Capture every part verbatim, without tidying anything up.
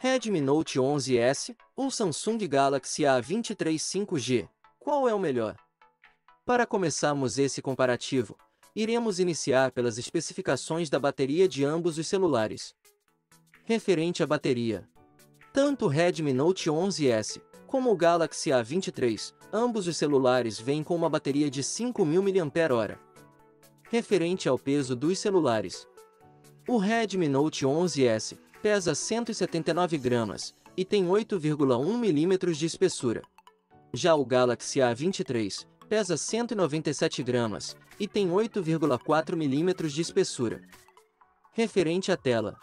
Redmi Note onze S ou Samsung Galaxy A vinte e três cinco G? Qual é o melhor? Para começarmos esse comparativo, iremos iniciar pelas especificações da bateria de ambos os celulares. Referente à bateria, tanto o Redmi Note onze S como o Galaxy A vinte e três, ambos os celulares vêm com uma bateria de cinco mil miliampères-hora. Referente ao peso dos celulares, o Redmi Note onze S pesa cento e setenta e nove gramas e tem oito vírgula um milímetros de espessura. Já o Galaxy A vinte e três pesa cento e noventa e sete gramas e tem oito vírgula quatro milímetros de espessura. Referente à tela,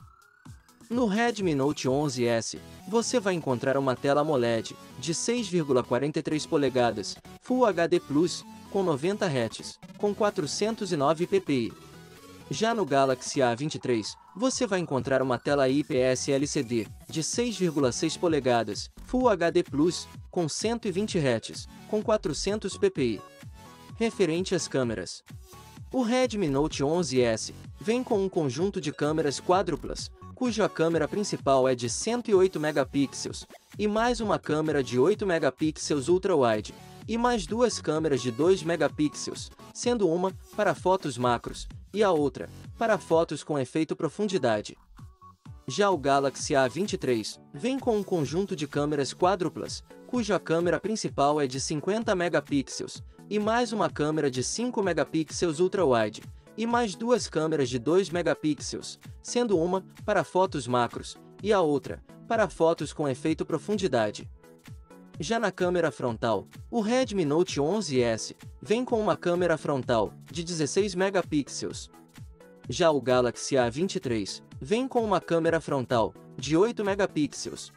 no Redmi Note onze S, você vai encontrar uma tela AMOLED de seis vírgula quarenta e três polegadas, Full H D Plus, com noventa hertz, com quatrocentos e nove ppi. Já no Galaxy A vinte e três, você vai encontrar uma tela I P S L C D de seis vírgula seis polegadas, Full H D Plus, com cento e vinte hertz, com quatrocentos ppi. Referente às câmeras, o Redmi Note onze S vem com um conjunto de câmeras quádruplas, cuja câmera principal é de cento e oito megapixels, e mais uma câmera de oito megapixels ultra-wide, e mais duas câmeras de dois megapixels, sendo uma para fotos macros, e a outra para fotos com efeito profundidade. Já o Galaxy A vinte e três vem com um conjunto de câmeras quádruplas, cuja câmera principal é de cinquenta megapixels, e mais uma câmera de cinco megapixels ultra-wide, e mais duas câmeras de dois megapixels, sendo uma para fotos macros, e a outra para fotos com efeito profundidade. Já na câmera frontal, o Redmi Note onze S vem com uma câmera frontal de dezesseis megapixels. Já o Galaxy A vinte e três vem com uma câmera frontal de oito megapixels.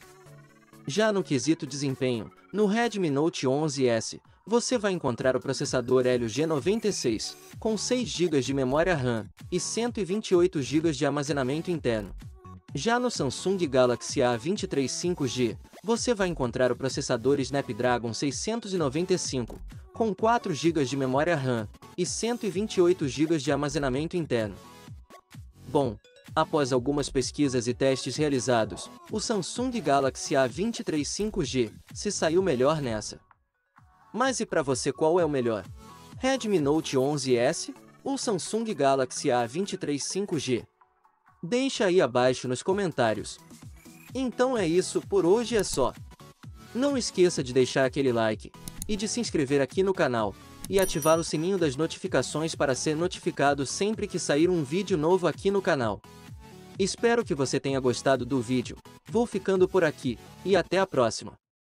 Já no quesito desempenho, no Redmi Note onze S, você vai encontrar o processador Helio G noventa e seis, com seis gigas de memória RAM e cento e vinte e oito gigas de armazenamento interno. Já no Samsung Galaxy A vinte e três cinco G, você vai encontrar o processador Snapdragon seiscentos e noventa e cinco, com quatro gigas de memória RAM e cento e vinte e oito gigas de armazenamento interno. Bom, após algumas pesquisas e testes realizados, o Samsung Galaxy A vinte e três cinco G se saiu melhor nessa. Mas e para você, qual é o melhor? Redmi Note onze S ou Samsung Galaxy A vinte e três cinco G? Deixa aí abaixo nos comentários. Então é isso, por hoje é só. Não esqueça de deixar aquele like e de se inscrever aqui no canal e ativar o sininho das notificações para ser notificado sempre que sair um vídeo novo aqui no canal. Espero que você tenha gostado do vídeo. Vou ficando por aqui e até a próxima.